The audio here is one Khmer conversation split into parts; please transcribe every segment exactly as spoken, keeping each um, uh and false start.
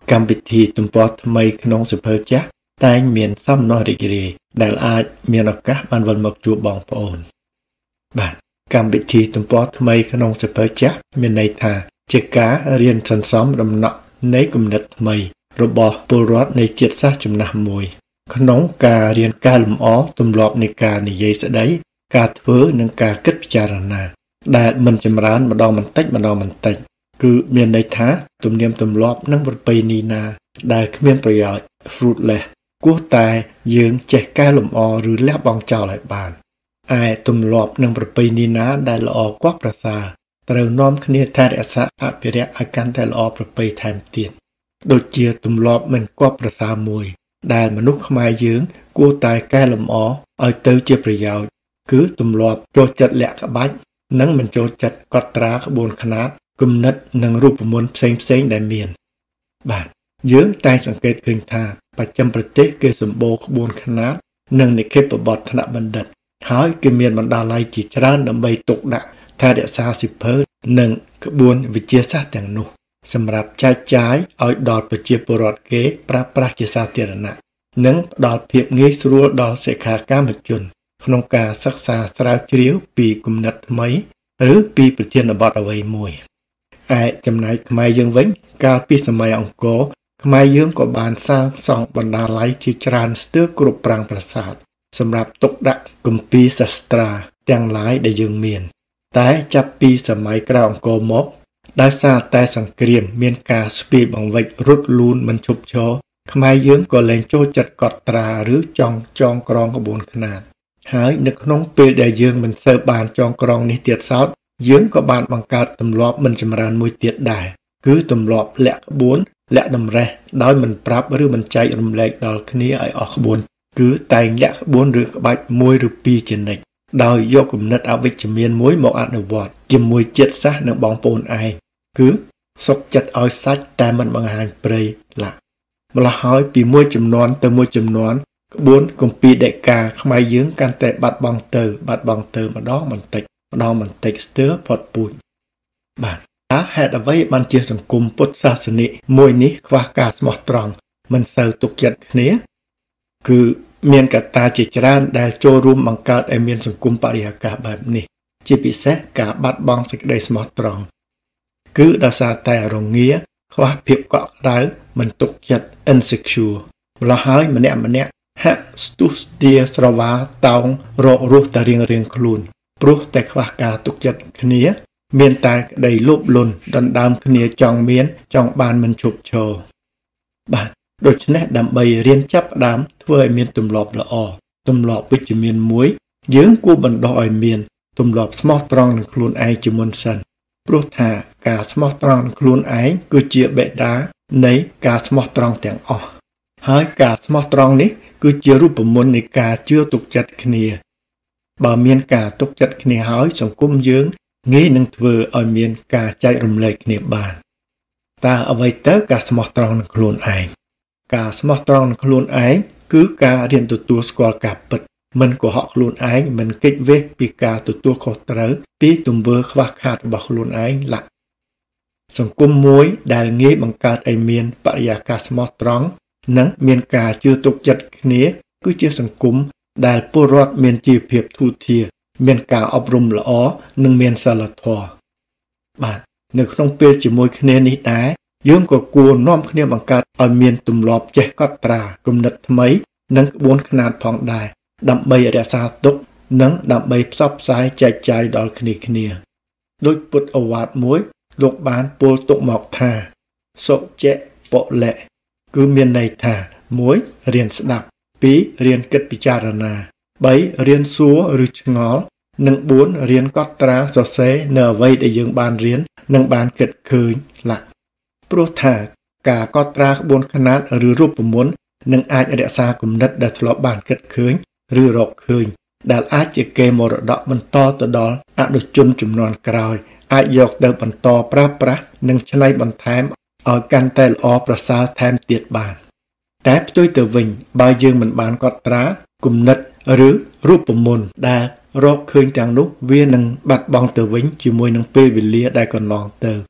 កម្មវិធីទំព័រថ្មីក្នុងសៀវភៅចាស់តែងមានសំណួររីករាយដែលអាចមានឱកាសបានវិលមកជួបបងប្អូនបាទកម្មវិធីទំព័រថ្មីក្នុងសៀវភៅចាស់មានន័យថាជាការរៀនសន្សំដំណក់នៃគំនិតថ្មីរបស់ពលរដ្ឋនៃជាតិសាសន៍ចំណាស់មួយក្នុងការរៀនកែលម្អទម្លាប់នៃការនិយាយស្ដីការធ្វើនិងការគិតពិចារណាដែលមិនចម្រើនម្ដងបន្តិចម្ដងបន្តិចគឺមានន័យថាទំនៀមទម្លាប់និងប្រពៃណីណាដែលគ្មានប្រយោជន៍ fruitless គួរតែយើងចេះកែលម្អឬលះបង់ចោលឲ្យបានឯទម្លាប់និងប្រពៃណីណាដែលល្អគួរប្រសើរត្រូវនាំគ្នាថែរក្សាអភិរក្សឲ្យកាន់តែល្អប្រពៃថែមទៀតដូចជាទម្លាប់មិនគួរប្រសើរមួយដែលមនុស្សខ្មែរយើងគួរតែកែលម្អឲ្យទៅជាប្រយោជន៍គឺទម្លាប់ចូលចិត្តលាក់ក្បាច់និងមិនចូលចិត្តកត់ត្រាក្បួនខ្នាតគំនិតនិងរូបមន្តផ្សេងផ្សេងដែលមានបាទយើងតែងសង្កេតឃើញថាបច្ចឹមប្រទេសគេសម្បូរក្បួនខ្នាតនិងនិក្ខេបបទថ្នាក់បណ្ឌិតហើយគេមានបណ្ដាល័យជាច្រើនដើម្បីទុកដាក់ថែរក្សាសៀវភៅនិងក្បួនវិទ្យាសាស្ត្រទាំងនោះសម្រាប់ចែកចាយឲ្យដល់ប្រជាពលរដ្ឋគេប្រើប្រាស់ជាសាធារណៈនិងផ្ដល់ភាពងាយស្រួលដល់សិក្ខាកាមជនក្នុងការសិក្សាស្រាវជ្រាវពីគំនិតថ្មីឬពីប្រធានបទអ្វីមួយឯចំណែកខ្មែរយើងវិញកាលពីសម័យអង្គរខ្មែរយើងក៏បានសាងសង់បណ្ណាល័យជាច្រើនស្ទើរគ្រប់ប្រាង្គប្រាសាទសម្រាប់ទុកដាក់គម្ពីរសាស្ត្រាទាំងឡាយដែលយើងមានតែចាប់ពីសម័យក្រោយអង្គរមកដោយសារតែសង្គ្រាមមានការស្ពាយបង្វិចរត់លូនមិនឈប់ឈរខ្មែរយើងក៏លែងចូលចិត្តកត់ត្រាឬចងចងក្រងក្បួនខ្នាតហើយនៅក្នុងពេលដែលយើងមិនសូវបានចងក្រងនេះទៀតសោតយើងក៏បានបង្កើតទម្លាប់មិនចម្រើនមួយទៀតដែរគឺទម្លាប់លាក់ក្បួនលាក់តម្រេះដោយមិនប្រាប់ឬមិនចែករំលែកដល់គ្នាឲ្យអស់ក្បួនគឺតែងលាក់ក្បួនឬក្បាច់មួយឬពីរជានិច្ចដោយយកគំនិតអវិជ្ជមានមួយមកអនុវត្តជាមួយជាតិសាសន៍និងបងប្អូនឯងគឺសុខចិត្តឲ្យសាច់តែមិនបង្ហាញព្រៃឡាក់ម្ល៉េះហើយពីមួយចំនួនទៅមួយចំនួនក្បួនគម្ពីរដេកាខ្មែរយើងកាន់តែបាត់បង់ទៅបាត់បង់ទៅម្ដងបន្តិចម្ដងបន្តិចស្ទើរផុតពូជបាទតើហេតុអ្វីបានជាសង្គមពុទ្ធសាសនិកមួយនេះខ្វះការស្មោះត្រង់មិនសូវទុកចិត្តគ្នាគឺមានកត្តាជាច្រើនដែលចូលរួមបង្កើតឲ្យមានសង្គមបរិយាកាសបែបនេះជាពិសេសការបាត់បង់សេចក្តីស្មោះត្រង់គឺដោយសារតែរងាខ្វះភាពកក់ក្ដៅមិនទុកចិត្ត insecure ម្ល៉េះហើយម្នាក់ម្នាក់ហាក់ស្ទុះស្ទាស្រវាតោងរករស់តែរៀងរៀងខ្លួនព្រោះតែខ្វះការទុកចិត្តគ្នាមានតែក្តីលោភលន់ដណ្ដើមគ្នាចង់មានចង់បានមិនឈប់ឈរបាទដូច្នេះដើម្បីរៀនចាប់ផ្ដើមធ្វើឲ្យមានទម្លាប់ល្អទម្លាប់វិជ្ជមានមួយយើងគួរបណ្ដុះឲ្យមានទម្លាប់ស្មោះត្រង់នឹងខ្លួនឯងជាមុនសិនព្រោះថាការស្មោះត្រង់នឹងខ្លួនឯងគឺជាបេតានៃការស្មោះត្រង់ទាំងអស់ហើយការស្មោះត្រង់នេះគឺជារូបមន្តនៃការជឿទុកចិត្តគ្នាបើមានការទុកចិត្តគ្នាហើយសង្គមយើងងាយនឹងធ្វើឲ្យមានការចែករំលែកគ្នាបានតើអ្វីទៅការស្មោះត្រង់នឹងខ្លួនឯងការស្មោះត្រង់នឹងខ្លួនឯងគឺការរៀនទទួលស្គាល់ការពិតមិនកុហកខ្លួនឯងមិនគេចវេះពីការទទួលខុសត្រូវពីទង្វើខ្វះខាតរបស់ខ្លួនឯងឡាក់សង្គមមួយដែលងាយបង្កើតឲ្យមានបរិយាកាសស្មោះត្រង់និងមានការជឿទុកចិត្តគ្នាគឺជាសង្គមដែលពលរដ្ឋមានជីវភាពធូរធារមានការអប់រំល្អនិងមានសីលធម៌បាទនៅក្នុងពេលជាមួយគ្នានេះដែរយើងក៏គួរនាំគ្នាបង្កើតឲ្យមានទម្លាប់ចេះកត់ត្រាគំនិតថ្មីនិងក្បួនខ្នាតផងដែរដើម្បីរក្សាទុកនិងដើម្បីផ្សព្វផ្សាយចែកចាយដល់គ្នាគ្នាដោយពុទ្ធឱវាទមួយលោកបានពោលទុកមកថាសុចេពលៈគឺមានន័យថាមួយរៀនស្ដាប់ពីររៀនគិតពិចារណាបីរៀនសួរឬឆ្ងល់និងបួនរៀនកត់ត្រាសរសេរនៅអ្វីដែលយើងបានរៀននិងបានគិតឃើញឡាក់ព្រោះថាការកត់ត្រាក្បួនខ្នាតឬរូបមន្តនឹងអាចរក្សាគំនិតដែលធ្លាប់បានគិតឃើញឬរកឃើញដែលអាចជាកេរមរតកបន្តទៅដល់អនុជនជំនាន់ក្រោយអាចយកទៅបន្តប្រើប្រាស់និងច្នៃបន្ថែមឲ្យកាន់តែល្អប្រសើរថែមទៀតបានតែផ្ទុយទៅវិញបើយើងមិនបានកត់ត្រាគំនិតឬរូបមន្តដែលរកឃើញទាំងនោះវានឹងបាត់បង់ទៅវិញជាមួយនឹងពេលវេលាដែលកន្លងទៅ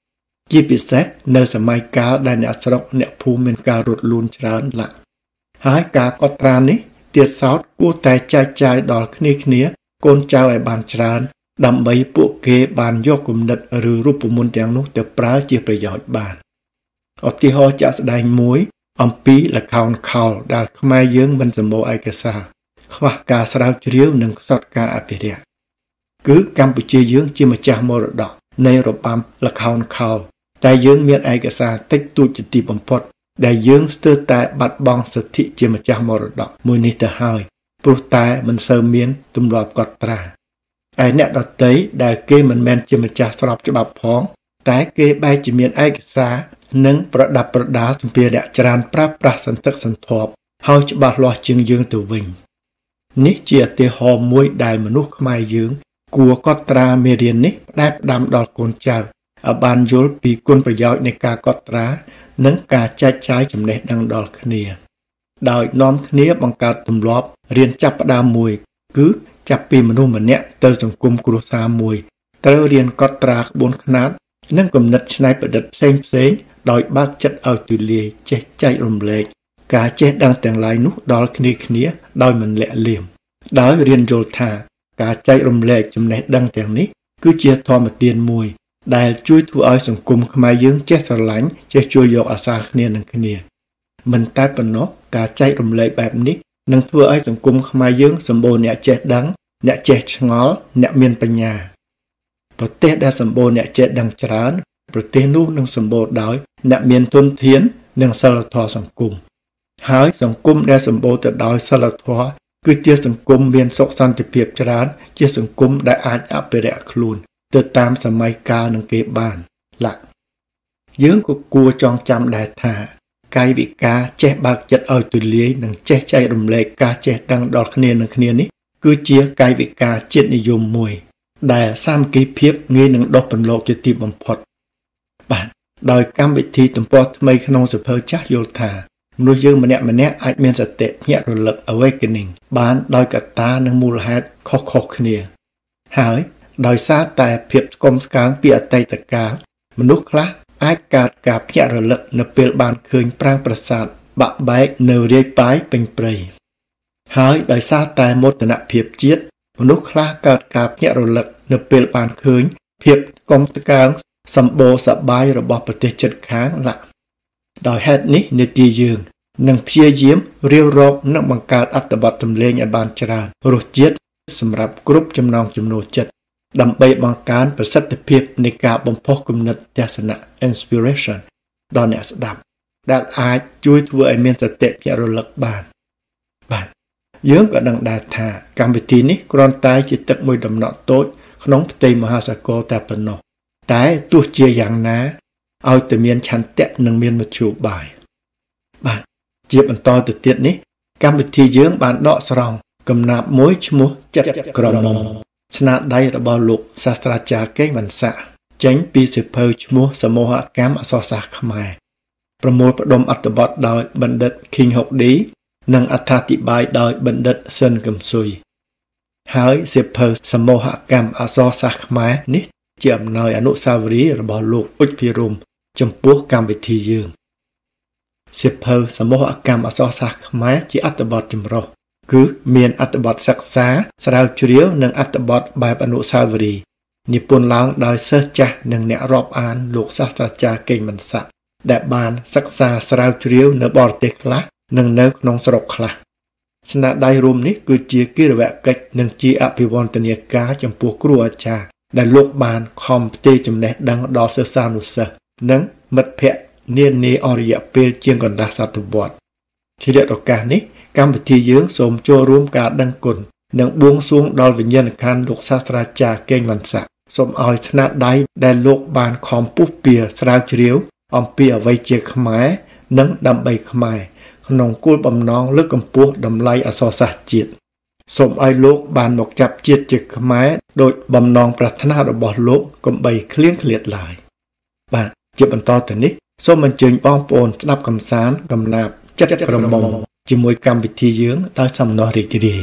ជាពិសេសនៅសម័យកាលដែលអ្នកស្រុកអ្នកភូមិមានការរត់លូនច្រើនឡាក់ហើយការកត់ត្រានេះទៀតសោតគួរតែចែកចាយដល់គ្នាគ្នាកូនចៅឲ្យបានច្រើនដើម្បីពួកគេបានយកគំនិតឬរូបមន្តទាំងនោះទៅប្រើជាប្រយោជន៍បានឧទាហរណ៍ជាក់ស្ដែងមួយអំពីល្ខោនខោលដែលខ្មែរយើងមិនសម្បូរឯកសារខ្វះការស្រាវជ្រាវនិងខ្សត់ការអភិរក្សគឺកម្ពុជាយើងជាម្ចាស់មរតកនៃរបាំល្ខោនខោលតែយើងមានឯកសារតិចតួចជាទីបំផុតដែលយើងស្ទើរតែបាត់បង់សិទ្ធិជាម្ចាស់មរតកមួយនេះទៅហើយព្រោះតែមិនសូវមានទម្លាប់កត់ត្រាឯអ្នកដទៃដែលគេមិនមែនជាម្ចាស់ស្របច្បាប់ផងតែគេបែរជាមានឯកសារនិងប្រដាប់ប្រដាសម្ភារៈច្រើនប្រើប្រាស់សន្តិសន្ធាប់ហើយច្បាស់លាស់ជាងយើងទៅវិញនេះជាឧទាហរណ៍មួយដែលមនុស្សខ្មែរយើងគួរកត់ត្រាមេរៀននេះផ្ដែផ្ដាំដល់កូនចៅឲ្យបានយល់ពីគុណប្រយោជន៍នៃការកត់ត្រានិងការចែកចាយចំណេះដឹងដល់គ្នាដោយនាំគ្នាបង្កើតទម្លាប់រៀនចាប់ផ្ដើមមួយគឺចាប់ពីមនុស្សម្នាក់ទៅសង្គមគ្រួសារមួយត្រូវរៀនកត់ត្រាក្បួនខ្នាតនិងគំនិតច្នៃប្រឌិតផ្សេងផ្សេងដោយបើកចិត្តឲ្យទូលាយចេះចែករំលែកការចេះដឹងទាំងឡាយនោះដល់គ្នាគ្នាដោយមិនលាក់លៀមដោយរៀនយល់ថាការចែករំលែកចំណេះដឹងទាំងនេះគឺជាធម្មទានមួយដែលជួយធ្វើឲ្យសង្គមខ្មែរយើងចេះស្រឡាញ់ចេះជួយយកអាសារគ្នានឹងគ្នាមិនតែប៉ុណ្ណោះការចែករំលែកបែបនេះនឹងធ្វើឲ្យសង្គមខ្មែរយើងសម្បូរអ្នកចេះដឹងអ្នកចេះឆ្ងល់អ្នកមានបញ្ញាប្រទេសដែលសម្បូរអ្នកចេះដឹងច្រើនប្រទេសនោះនឹងសម្បូរដោយអ្នកមានទុនធាននិងសីលធម៌សង្គមហើយសង្គមដែលសម្បូរទៅដោយសីលធម៌គឺជាសង្គមមានសុខសន្តិភាពច្រើនជាសង្គមដែលអាចអភិរក្សខ្លួនទៅតាមសម័យកាលនឹងគេបានឡាក់យើងក៏គួរចងចាំដែរថាកាយវិការចេះបើកចិត្តឲ្យទូលាយនិងចេះចែករំលែកការចេះដឹងដល់គ្នានឹងគ្នានេះគឺជាកាយវិការជាតិនិយមមួយដែលសាមគ្គីភាពងាយនឹងដុសពន្លកជាទីបំផុតបាទដោយកម្មវិធីទំព័រថ្មីក្នុងសភៅចាស់យល់ថាមនុស្សយើងម្នាក់ម្នាក់អាចមានសតិភ្ញាក់រលឹក awakening បានដោយកត្តានិងមូលហេតុខុសៗគ្នាហើយដោយសារតែភាពស្គមស្កើងពីអតីតកាលមនុស្សខ្លះអាចកើតការភ្ញាក់រលឹកនៅពេលបានឃើញប្រាង្គប្រាសាទបាក់បែកនៅរាយប៉ាយពេញព្រៃហើយដោយសារតែមោទនភាពជាតិមនុស្សខ្លះកើតការភ្ញាក់រលឹកនៅពេលបានឃើញភាពស្គមស្កើងសម្បូរសប្បាយរបស់ប្រទេសជិតខាងឡាក់ដោយហេតុនេះនីតិយើងនឹងព្យាយាមរាវរកនិងបង្កើតអត្ថបទសម្លេងឲ្យបានច្រើនរសជាតិសម្រាប់គ្រប់ចំណង់ចំណូលចិត្តដើម្បីបង្កើនប្រសិទ្ធភាពនៃការបំផុសគំនិតទស្សនៈ inspiration ដល់អ្នកស្ដាប់ដែលអាចជួយធ្វើឲ្យមានសតិភ្ញាក់រលឹកបានបាទយើងក៏ដឹងដែរថាកម្មវិធីនេះគ្រាន់តែជាទឹកមួយដំណក់តូចក្នុងផ្ទៃមហាសាគរតែប៉ុណ្ណោះតែទោះជាយ៉ាងណាឲ្យតែមានឆន្ទៈនិងមានមធ្យោបាយបាទជាបន្តទៅទៀតនេះកម្មវិធីយើងបានដកស្រង់កំណាព្យមួយឈ្មោះចិត្តក្រមុំស្នាដៃរបស់លោកសាស្ត្រាចារ្យកេងវណ្ណស័ក្តិចេញពីសៀវភៅឈ្មោះសមូហកម្មអក្សរសាស្ត្រខ្មែរប្រមូលផ្ដុំអត្ថបទដោយបណ្ឌិត King Hokdi និងអត្ថាធិប្បាយដោយបណ្ឌិតសិនកឹមស៊ុយហើយសៀវភៅសមូហកម្មអក្សរសាស្ត្រខ្មែរនេះជាអំណោយអនុស្សាវរីយ៍របស់លោកអ៊ុចភិរមចំពោះកម្មវិធីយើងសៀវភៅសមូហកម្មអក្សរសាស្ត្រខ្មែរជាអត្ថបទចម្រុះគឺមានអត្ថបទសិក្សាស្រាវជ្រាវនិងអត្ថបទបែបអនុស្សាវរីយ៍និពន្ធឡើងដោយសិស្សចាស់និងអ្នករាប់អានលោកសាស្ត្រាចារ្យកេងវណ្ណស័ក្តិដែលបានសិក្សាស្រាវជ្រាវនៅបរទេសខ្លះនិងនៅក្នុងស្រុកខ្លះស្នាដៃរួមនេះគឺជាគិរវកិច្ចនិងជាអភិវឌ្ឍនាការចំពោះគ្រូអាចារ្យដែលលោកបានខំផ្ទេរចំណេះដឹងដល់សិស្សានុសិស្សនិងមិត្តភ័ក្តិនានាអស់រយៈពេលជាងកន្លះសតវត្សរ៍ជាឱកាសនេះកម្មវិធីយើងសូមចូលរួមការដឹងគុណនិងបួងសួងដល់វិញ្ញាណក្ខន្ធលោកសាស្ត្រាចារ្យកេងវណ្ណស័ក្តិសូមឲ្យស្នាដៃដែលលោកបានខំពុះពៀស្រាវជ្រាវអំពីអ្វីជាខ្មែរនិងដើម្បីខ្មែរក្នុងគោលបំណងលើកកម្ពស់តម្លៃអក្សរសាស្ត្រជាតិសូមឲ្យលោកបានមកចាប់ជាតិជាខ្មែរដោយបំណងប្រាថ្នារបស់លោកកុំបីឃ្លៀងឃ្លាតឡើយបាទជាបន្តទៅនេះសូមអញ្ជើញបងប្អូនស្ដាប់កំសាន្តកំណាព្យចិត្តក្រមុំជាមួយកម្មវិធីយើងដោយសំណោះរីករាយ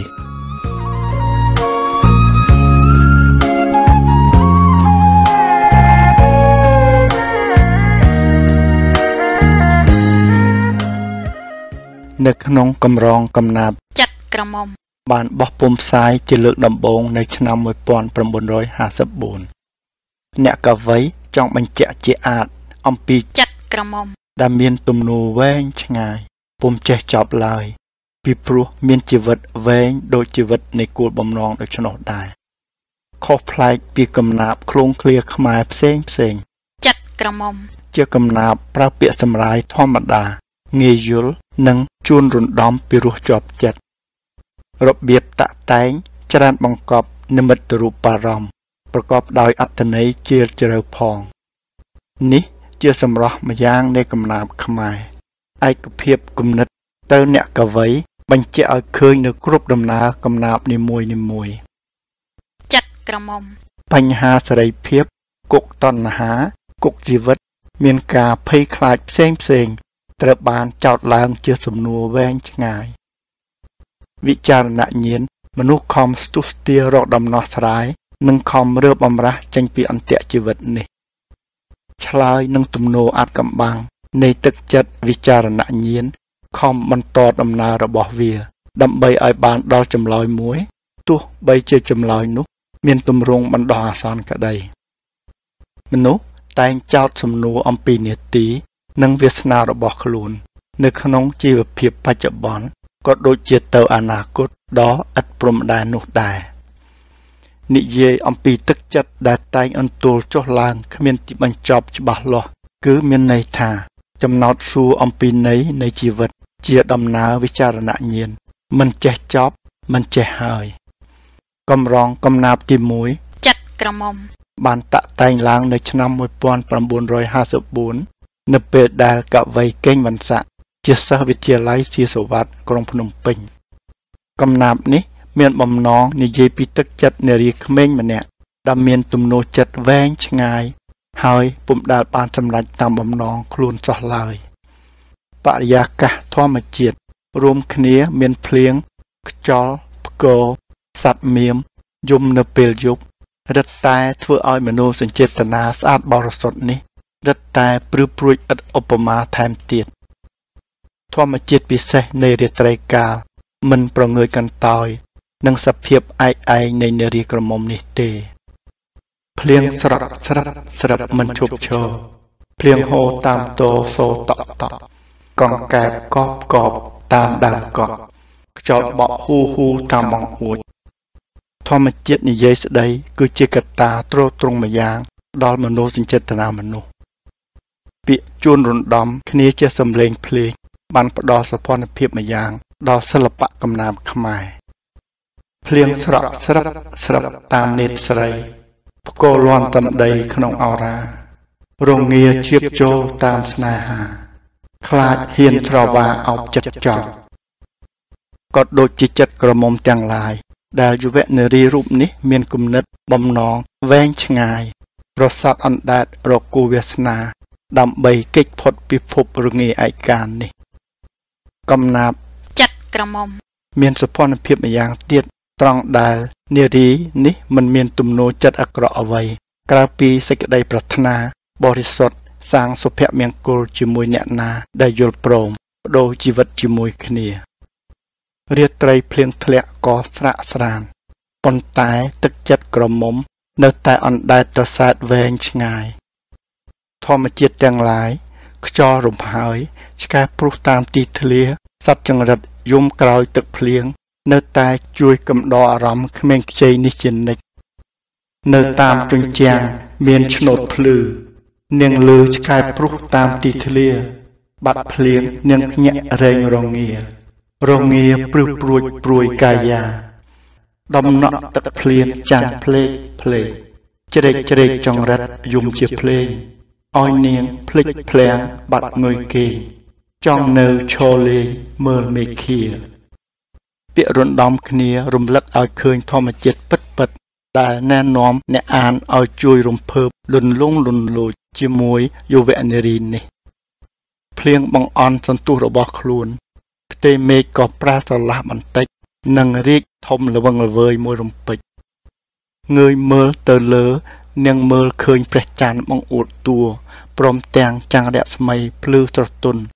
នៅក្នុងកម្រងកំណាព្យចាត់ក្រមុំបានបោះពុម្ពផ្សាយជាលើកដំបូងនៅឆ្នាំmột nghìn chín trăm hai mươi tưអ្នកកវីចង់បញ្ជាក់ជាអាចអំពីចាត់ក្រមុំដែលមានទំនោរវែងឆ្ងាយពុំចេះចប់ឡើយពីព្រោះមានជីវិតវែងដូចជីវិតនៃគោលបំណងដូច្នោះដែរខុសប្លែកពីកំណាព្យឃ្លងឃ្លាខ្មែរផ្សេងផ្សេងចាត់ក្រមុំជាកំណាព្យប្រើពាក្យសម្រាយធម្មតាងាយយល់និងជួនរំដំពីរសជាប់ចិត្តរបៀបតាក់តែងច្រើនបង្កប់និមិត្តរូបអារម្មណ៍ប្រកបដោយអត្ថន័យជ្រាលជ្រៅផងនេះជាសម្រស់ម្យ៉ាងនៃកំណាព្យខ្មែរឯកភាពគំនិតទៅអ្នកកវីបញ្ជាក់ឲ្យឃើញនៅគ្រប់ដំណើរកំណាព្យនីមួយនីមួយចាត់ក្រមុំបញ្ហាសេរីភាពគុកតណ្ហាគុកជីវិតមានការភ័យខ្លាចផ្សេងផ្សេងត្រូវបានចោទឡើងជាសំណួរវែងឆ្ងាយវិចារណញ្ញាណមនុស្សខំស្ទុះស្ទារកដំណោះស្រាយនិងខំរើបំរាស់ចេញពីអន្ទាក់ជីវិតនេះឆ្លើយនឹងទំនោរអាថ៌កំបាំងនៃទឹកចិត្តវិចារណញ្ញាណខំបន្តដំណើររបស់វាដើម្បីឲ្យបានដល់ចម្លើយមួយទោះបីជាចម្លើយនោះមានទម្រង់បណ្ដោះអាសន្នក្តីមនុស្សតែងចោទសំណួរអំពីនាទីនិងវាសនារបស់ខ្លួននៅក្នុងជីវភាពបច្ចុប្បន្នក៏ដូចជាទៅអនាគតដ៏ឥតព្រំដែននោះដែរនិយាយអំពីទឹកចិត្តដែលតែងអន្ទល់ចុះឡើងគ្មានទីបញ្ចប់ច្បាស់លាស់គឺមានន័យថាចំណោទសួរអំពីន័យនៃជីវិតជាដំណើរវិចារណញ្ញាណមិនចេះចប់មិនចេះហើយកម្រងកំណាព្យទីមួយចាត់ក្រមុំបានតាក់តែងឡើងនៅឆ្នាំmột nghìn chín trăm hai mươi tưនៅពេលដែលកវីកេងវណ្ណស័ក្តិជាសិស្សវិទ្យាល័យសៀសវត្តក្រុងភ្នំពេញកំណាព្យនេះមានបំណងនិយាយពីទឹកចិត្តនារីក្មេងម្នាក់ដែលមានទំនោរចិត្តវែងឆ្ងាយហើយពុំដែលបានសម្រេចតាមបំណងខ្លួនសោះឡើយបរិយាកាសធម្មជាតិរួមគ្នាមានភ្លៀងខ្យល់ផ្គរសត្វមៀមយំនៅពេលយប់រឹតតែធ្វើឲ្យមនោសញ្ចេតនាស្អាតបរិសុទ្ធនេះរឹតតែព្រឺព្រួយឥតឧបមាថែមទៀតធម្មជាតិពិសេសនៃរាត្រីកាលមិនប្រងើយកន្តើយនឹងសភាពឯកឯងនៃនារីក្រមុំនេះទេភ្លៀងស្រក់ស្រឹបស្រឹបមិនឈប់ឈរភ្លៀងហូរតាមតោសូតក់តក់កង្កែបកបកបតាមដើមកក់ខ្យល់បក់ហ៊ូហ៊ូតាមបង្អួចធម្មជាតិនិយាយស្ដីគឺជាកត្តាទ្រទ្រង់ម្យ៉ាងដល់មនោសញ្ចេតនាមនុស្សពាក្យជួនរំដំគ្នាជាសំឡេងភ្លេងបានផ្ដល់សោភ័ណភាពម្យ៉ាងដល់សិល្បៈកំណាព្យខ្មែរភ្លៀងស្រក់ស្រឹបស្រឹបតាមនេត្រស្រីផ្គរលាន់តំដីក្នុងអរារងាជៀបចូលតាមស្នេហាខ្លាចហ៊ានស្រវាអោបចិត្តចោលក៏ដូចជាចិត្តក្រមុំទាំងឡាយដែលយុវនារីរូបនេះមានគំនិតបំណងវែងឆ្ងាយរសាត់អណ្ដែតរកគូវាសនាដើម្បីគេចផុតពីភពរងាឯកាននេះកំណាព្យចាត់ក្រមុំមានសោភ័ណភាពម្យ៉ាងទៀតត្រង់ដែលនារីនេះមិនមានទំនោរចិត្តអាក្រក់អ្វីក្រៅពីសេចក្តីប្រាថ្នាបរិសុទ្ធសាងសុភមង្គលជាមួយអ្នកណាដែលយល់ព្រមបដូរជីវិតជាមួយគ្នារាត្រីភ្លៀងធ្លាក់ក៏ស្រាក់ស្រានប៉ុន្តែទឹកចិត្តក្រមុំនៅតែអណ្ដែតត្រសែតវែងឆ្ងាយធម្មជាតិទាំងឡាយខ្យល់រំហើយឆ្កែព្រុសតាមទីធ្លាសត្វចង្រិតយំក្រោយទឹកភ្លៀងនៅតែជួយកំដរអារម្មណ៍ក្មេងខ្ចីនេះជានិច្ចនៅតាមជញ្ជាំងមានឆ្នោតភ្លឺនាងលើឆ្កែព្រុសតាមទីធ្លាបាត់ភ្លៀងនាងភ្ញាក់រែងរងារងាព្រឹសព្រួចព្រួយកាយាដំណក់ទឹកភ្លៀងចាំងភ្លេកភ្លេកជ្រែកជ្រែកចង្រិតយំជាភ្លេងឲ្យនាងភ្លេចភ្លាំងបាត់ងុយគេចង់នៅឈរលេងមើលមេឃាពាក្យរំដំគ្នារំលឹកឲ្យឃើញធម្មជាតិពិតពិតដែលណែនាំអ្នកអានឲ្យជួយរំភើបលន់លង់លន់លោចជាមួយយុវនារីនេះភ្លៀងបង្អន់សន្ទុះរបស់ខ្លួនផ្ទៃមេឃក៏ប្រែស្រឡះបន្តិចនិងរាជធំល្វឹងល្វើយមួយរំពេចងើយមើលទៅលើនាងមើលឃើញព្រះច័ន្ទបង្អួតតួព្រមទាំងចាំងរស្មីភ្លឺស្រទន់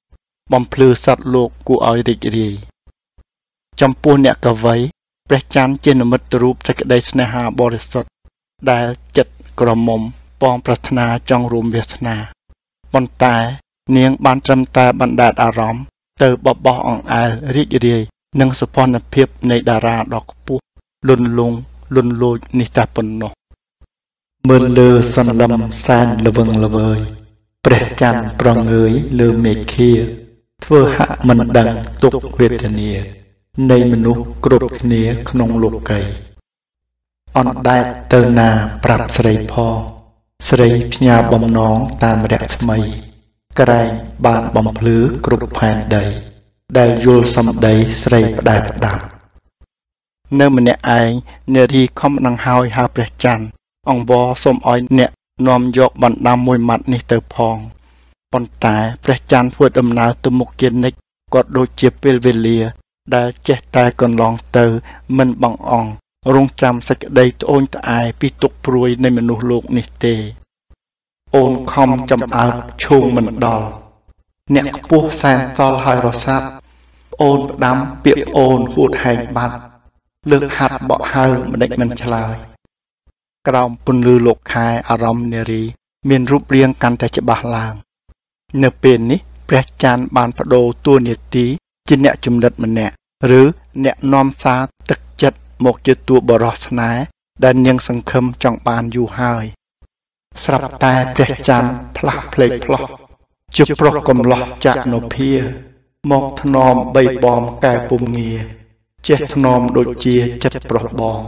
បំភ្លឺសត្វលោកគួរឲ្យរីករាយចំពោះអ្នកកវីព្រះច័ន្ទជានិមិត្តរូបសេចក្តីស្នេហាបរិសុទ្ធដែលចិត្តក្រមុំប៉ងប្រាថ្នាចង់រួមវាសនាប៉ុន្តែនាងបានត្រឹមតែបណ្ដែតអារម្មណ៍ទៅបបោះអង្អែលរីករាយនឹងសុភណភាពនៃតារាដ៏ខ្ពស់លន់លង់លន់លោចនេះតែប៉ុណ្ណោះមើលលើសន្លឹមសែនល្វឹងល្វើយព្រះច័ន្ទប្រងើយលើមេឃាធ្វើហាក់មិនដឹងទុក្ខវេទនានៃមនុស្សគ្រប់គ្នាក្នុងលោកីអណ្ដែតទៅណាប្រាប់ស្រីផងស្រីផ្ញើបំណងតាមរស្មីក្រែងបានបំភ្លឺគ្រប់ផែនដីដែលយល់សំដីស្រីផ្ដែផ្ដាំនៅម្នាក់ឯងនារីខំដង្ហើយហៅព្រះច័ន្ទអង្វរសូមឲ្យអ្នកនាំយកបណ្ដាំមួយម៉ាត់នេះទៅផងប៉ុន្តែព្រះច័ន្ទធ្វើដំណើរទៅមុខជានិច្ចគាត់ដូចជាពេលវេលាដែលចេះតែកន្លងទៅមិនបង្អង់រងចាំសេចក្តីត្អូញត្អែពីទុក្ខព្រួយនៃមនុស្សលោកនេះទេអូនខំចំអើតឈូងមិនដល់អ្នកខ្ពស់សែនសល់ហើយរសាត់អូនផ្ដាំពាក្យអូនហួតហែងបាត់លើកហាត់បក់ហៅមិនដេចមិនឆ្លើយក្រោមពន្លឺលោកខែអារម្មណ៍នារីមានរូបរាងកាន់តែច្បាស់ឡើងនៅពេលនេះព្រះច័ន្ទបានបដូរតួនាទីជាអ្នកចំណិតម្នាក់ឬអ្នកនាំសារទឹកចិត្តមកជាតួបរោះស្នេហ៍ដែលនាងសង្ឃឹមចង់បានយូរហើយស្រាប់តែព្រះច័ន្ទផ្លាស់ភ្លេចផ្លោះជាប្រុសកំឡោះចាក់នោភាមកធ្នមបីបំកែពុំងារចេះធ្នមដូចជាចិត្តប្រុសបង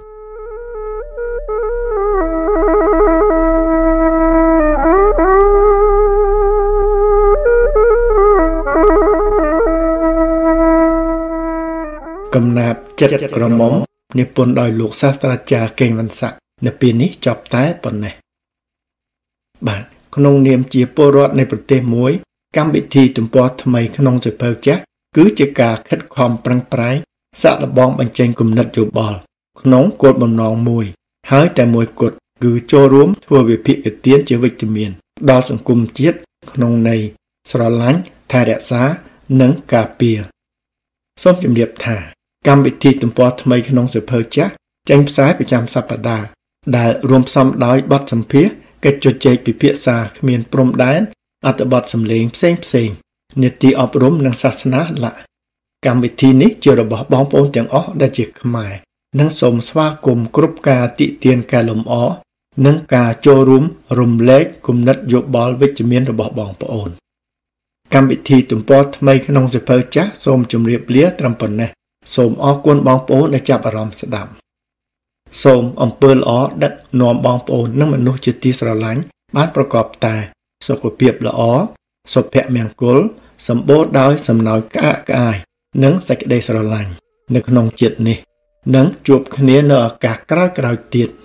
កំណាព្យចិត្តក្រមុំនិពន្ធដោយលោកសាស្ត្រាចារ្យកេងវណ្ណស័ក្តិនៅពេលនេះចប់តែប៉ុណ្ណេះបាទក្នុងនាមជាពលរដ្ឋនៃប្រទេសមួយកម្មវិធីទំព័រថ្មីក្នុងសៀវភៅចាស់គឺជាការខិតខំប្រឹងប្រែងសាកល្បងបញ្ចេញគំនិតយោបល់ក្នុងគោលបំណងមួយហើយតែមួយគត់គឺចូលរួមធ្វើវិភាគទានជាវិជ្ជមានដល់សង្គមជាតិក្នុងន័យស្រឡាញ់ថែរក្សានិងការពារសូមជម្រាបថាកម្មវិធីទំព័រថ្មីក្នុងសៀវភៅចាស់ចេញផ្សាយប្រចាំសប្តាហ៍ដែលរួមផ្សំដោយបទសម្ភាសន៍កិច្ចជជែកពិភាក្សាគ្មានព្រំដែនអត្ថបទសម្លេងផ្សេងផ្សេងនីតិអប់រំនិងសាសនាឡៈកម្មវិធីនេះជារបស់បងប្អូនទាំងអស់ដែលជាខ្មែរនិងសូមស្វាគមន៍គ្រប់ការតិទានកែលម្អនិងការចូលរួមរំលែកគំនិតយោបល់វិជ្ជមានរបស់បងប្អូនកម្មវិធីទំព័រថ្មីក្នុងសៀវភៅចាស់សូមជម្រាបលាត្រឹមប៉ុណ្ណេះសូមអរគុណបងប្អូនដែលចាប់អារម្មណ៍ស្ដាប់សូមអំពើល្អដឹកនាំបងប្អូននិងមនុស្សជាទីស្រឡាញ់បានប្រកបតែសុខភាពល្អសុភមង្គលសម្បូរដោយសំណោចក្អាកក្អាយនិងសេចក្តីស្រឡាញ់នៅក្នុងជាតិនេះនិងជួបគ្នានៅឱកាសក្រោយៗទៀត